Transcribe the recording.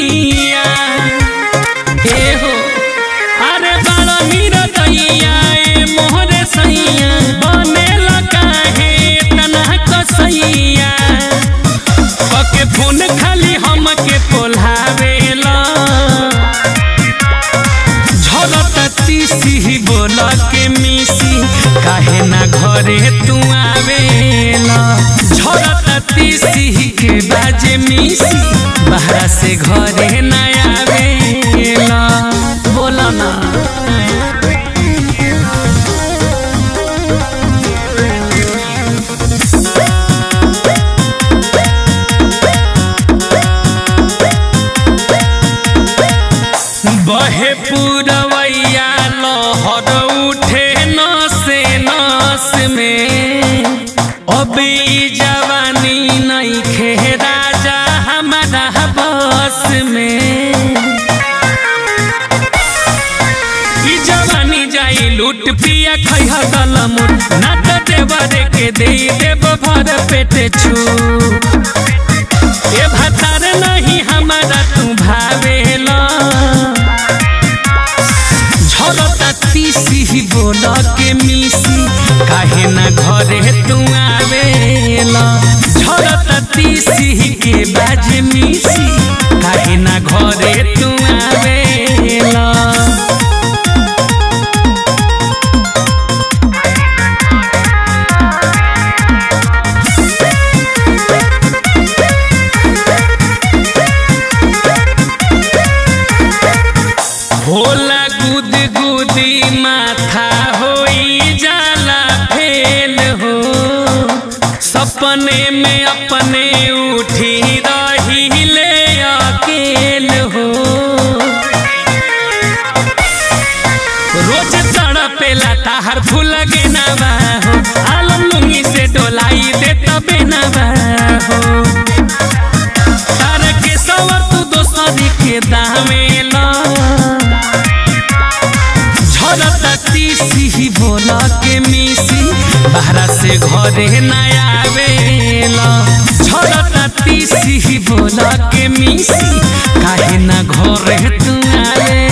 सैया हो अरे बड़ा मीरा दैया मोहरे सैया बने लगा है तना कसैया पके फोन खाली हमके पोल्हावेला झलती बोला के मिसी काहे ना घरे तू आवेला झलती के बाजे मिसी बाहर से घरे ना आवेला बोला ना बहे पुरवैया लहर उठे नसे नस में अब जवानी नहीं खे राजा हमारा बस में जवानी जाई लूट पिया खैहा गलमुट ना तो देवरे के दे देव भर पेटे छू ए भतार नहीं हमारा तू भावेला झलती बोला के मिसी काहे ना घरे तू आवेला झलती के बाज मिसी काहे ना घरे तू आवेला होला गुद गुदी माथा होई जाला फेल हो सपने में अपने उठी रही ले अकेल हो रोज तड़पेला ताहर फूल गे नवा हो आलम लुंगी से डोलाई दे तबे नवा हो तार के सवर तू दोसरी के दामेला झलती बोला के मिसी बाहर से घरे ना आवेला झलती बोला के मिसी काहे ना घरे तू आवे।